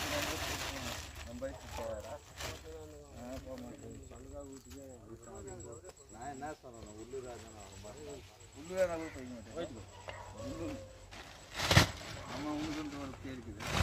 நான் என்ன சொன்னேன் உள்ளூராக உள்ளூராக போய்க்க மாட்டேன் ஆமாம் உங்களுக்கு ஒரு பேர் இருக்குது